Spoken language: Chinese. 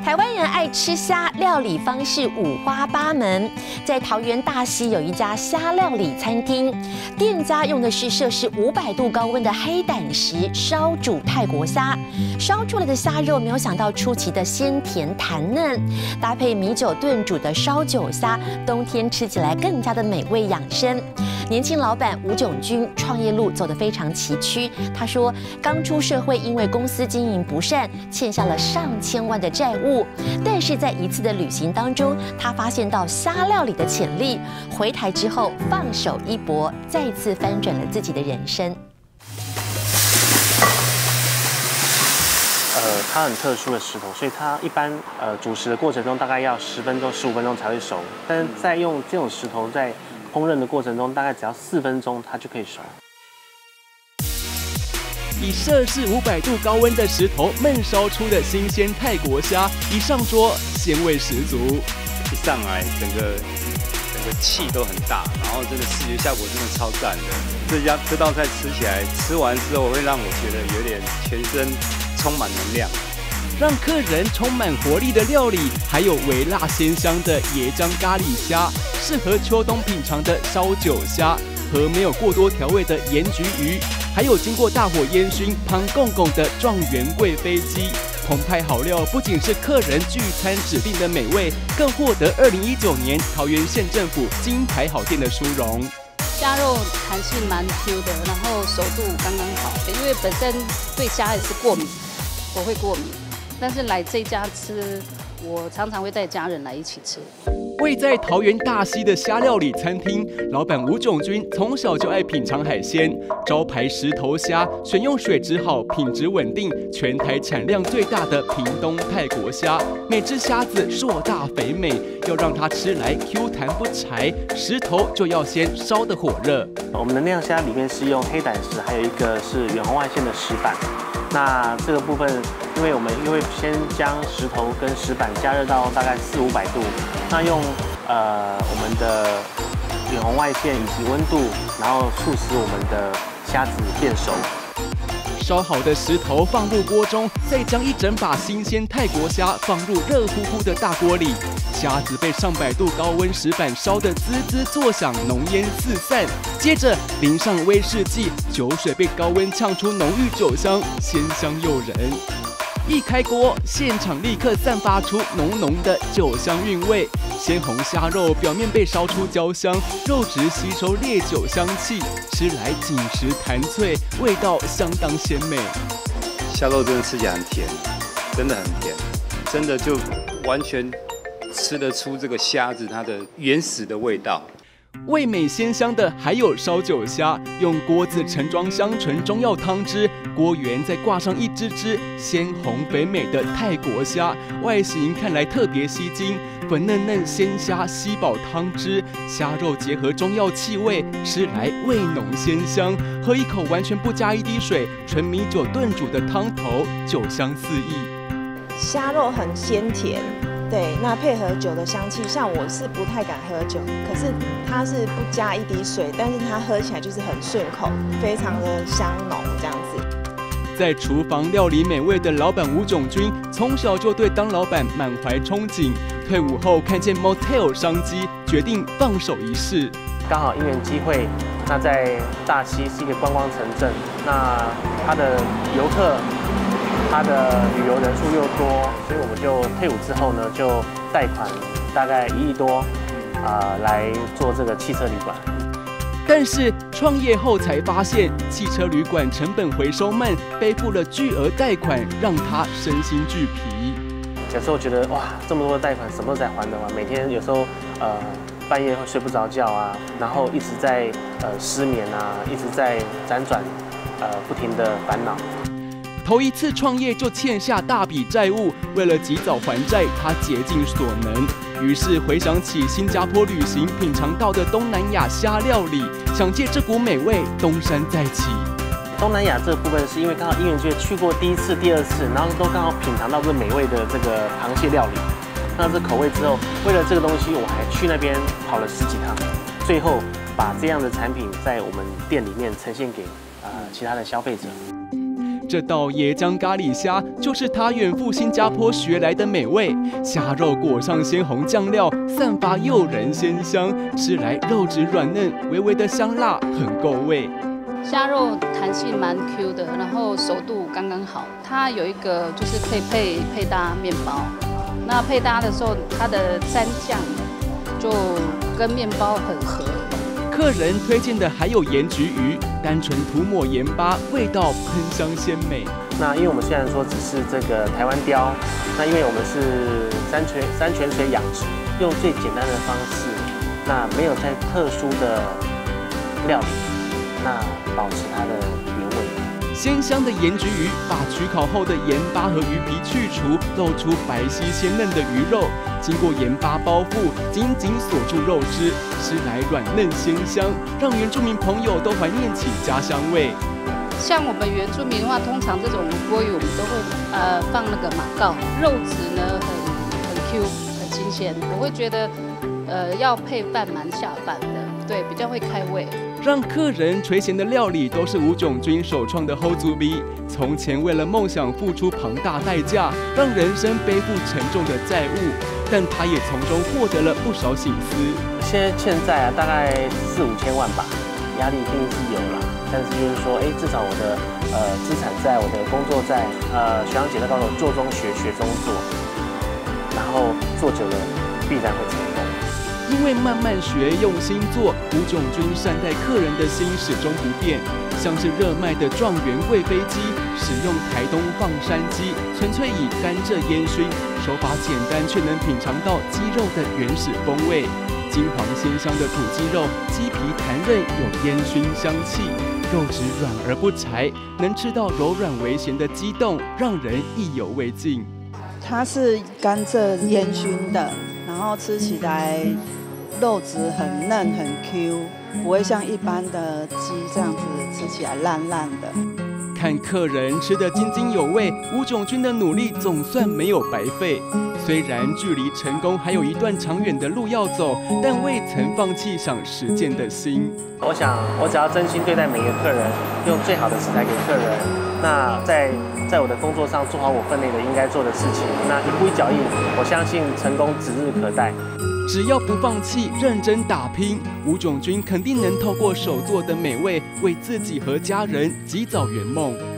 台湾人爱吃虾，料理方式五花八门。在桃园大溪有一家虾料理餐厅，店家用的是摄氏500度高温的黑胆石烧煮泰国虾，烧出来的虾肉没有想到出奇的鲜甜弹嫩，搭配米酒炖煮的烧酒虾，冬天吃起来更加的美味养生。年轻老板吴炯军创业路走得非常崎岖，他说刚出社会，因为公司经营不善，欠下了上千万的债务。但是在一次的旅行当中，他发现到虾料理的潜力，回台之后放手一搏，再次翻转了自己的人生。 它很特殊的石头，所以它一般煮食的过程中大概要10分钟、15分钟才会熟，但是在用这种石头在烹饪的过程中，大概只要4分钟它就可以熟。 以摄氏500度高温的石头焖烧出的新鲜泰国虾，一上桌鲜味十足。 一上来整个气都很大，然后真的视觉效果真的超赞的。这道菜吃起来，吃完之后会让我觉得有点全身充满能量。 让客人充满活力的料理，还有微辣鲜香的椰浆咖喱虾，适合秋冬品尝的烧酒虾和没有过多调味的盐焗鱼，还有经过大火烟熏胖公公的状元贵妃鸡。澎湃好料不仅是客人聚餐指定的美味，更获得2019年桃园县政府金牌好店的殊荣。 虾肉弹性蛮 Q 的，然后熟度刚刚好。因为本身对虾也是过敏，我会过敏。但是来这家吃，我常常会带家人来一起吃。 位在桃园大溪的虾料理餐厅，老板吴炯军从小就爱品尝海鲜，招牌石头虾选用水质好、品质稳定、全台产量最大的屏东泰国虾，每只虾子硕大肥美，要让它吃来 Q 弹不柴，石头就要先烧得火热。 我们能量虾里面是用黑胆石，还有一个是远红外线的石板。那这个部分，因为我们先将石头跟石板加热到大概400-500度，那用我们的远红外线以及温度，然后促使我们的虾子变熟。 烧好的石头放入锅中，再将一整把新鲜泰国虾放入热乎乎的大锅里，虾子被上百度高温石板烧得滋滋作响，浓烟四散。接着淋上威士忌，酒水被高温呛出浓郁酒香，鲜香诱人。一开锅，现场立刻散发出浓浓的酒香韵味。鲜红虾肉表面被烧出焦香，肉质吸收烈酒香气，吃来紧实弹脆，味道相当鲜美。 虾肉真的吃起来很甜，真的很甜，真的就完全吃得出这个虾子它的原始的味道。 味美鲜香的还有烧酒虾，用锅子盛装香醇中药汤汁，锅缘再挂上一只只鲜红肥美的泰国虾，外形看来特别吸睛，粉嫩嫩鲜虾吸饱汤汁，虾肉结合中药气味，吃来味浓鲜香，喝一口完全不加一滴水，纯米酒炖煮的汤头，酒香四溢。 虾肉很鲜甜。对，那配合酒的香气，像我是不太敢喝酒，可是它是不加一滴水，但是它喝起来就是很顺口，非常的香浓这样子。 在厨房料理美味的老板吴炯军，从小就对当老板满怀憧憬。退伍后看见 Motel 商机，决定放手一试。 刚好因缘机会，那在大溪是一个观光城镇，那它的游客。它的旅游人数又多，所以我们就退伍之后呢，就贷款大概1亿多，来做这个汽车旅馆。 但是创业后才发现，汽车旅馆成本回收慢，背负了巨额贷款，让他身心俱疲。 有时候觉得哇，这么多的贷款，什么时候才还得完？每天有时候半夜会睡不着觉啊，然后一直在失眠啊，一直在辗转不停的烦恼。 头一次创业就欠下大笔债务，为了及早还债，他竭尽所能。于是回想起新加坡旅行品尝到的东南亚虾料理，想借这股美味东山再起。 东南亚这个部分是因为刚好因缘机会去过第1次、第2次，然后都刚好品尝到这美味的这个螃蟹料理。那这口味之后，为了这个东西，我还去那边跑了10几趟，最后把这样的产品在我们店里面呈现给其他的消费者。 这道椰浆咖喱虾就是他远赴新加坡学来的美味，虾肉裹上鲜红酱料，散发诱人鲜香，吃来肉质软嫩，微微的香辣，很够味。 虾肉弹性蛮 Q 的，然后熟度刚刚好。它有一个就是可以配搭面包，那配搭的时候，它的蘸酱就跟面包很合。 客人推荐的还有盐焗鱼，单纯涂抹盐巴，味道喷香鲜美。 那因为我们虽然说只是这个台湾鲷，那因为我们是山泉水养殖，用最简单的方式，那没有在特殊的料理，那保持它的原味。 鲜香的盐焗鱼把焗烤后的盐巴和鱼皮去除，露出白皙鲜嫩的鱼肉，经过盐巴包覆，紧紧锁住肉汁，吃来软嫩鲜香，让原住民朋友都怀念起家乡味。 像我们原住民的话，通常这种鲑鱼我们都会放那个马告，肉质呢很 Q 很新鲜，我会觉得要配饭蛮下饭的，对，比较会开胃。 让客人垂涎的料理都是吴炯钧首创的后足比。从前为了梦想付出庞大代价，让人生背负沉重的债务，但他也从中获得了不少省思。 现在啊，大概4、5千万吧，压力一定是有啦。但是就是说，至少我的资产在，我的工作在，学长姐在告诉我，做中学，学中做，然后做久了必然会成功。 因为慢慢学，用心做，吴炯钧善待客人的心始终不变。像是热卖的状元贵妃鸡，使用台东放山鸡，纯粹以甘蔗烟熏，手法简单却能品尝到鸡肉的原始风味。金黄鲜香的土鸡肉，鸡皮弹韧有烟熏香气，肉质软而不柴，能吃到柔软微咸的鸡冻，让人意犹未尽。 它是甘蔗烟熏的，然后吃起来肉质很嫩很 Q， 不会像一般的鸡这样子吃起来烂烂的。 看客人吃得津津有味，吴炯钧的努力总算没有白费。虽然距离成功还有一段长远的路要走，但未曾放弃想实践的心。 我想，我只要真心对待每一个客人，用最好的食材给客人，那在我的工作上做好我分内的应该做的事情，那一步一脚印，我相信成功指日可待。 只要不放弃，认真打拼，吴炯钧肯定能透过手做的美味，为自己和家人及早圆梦。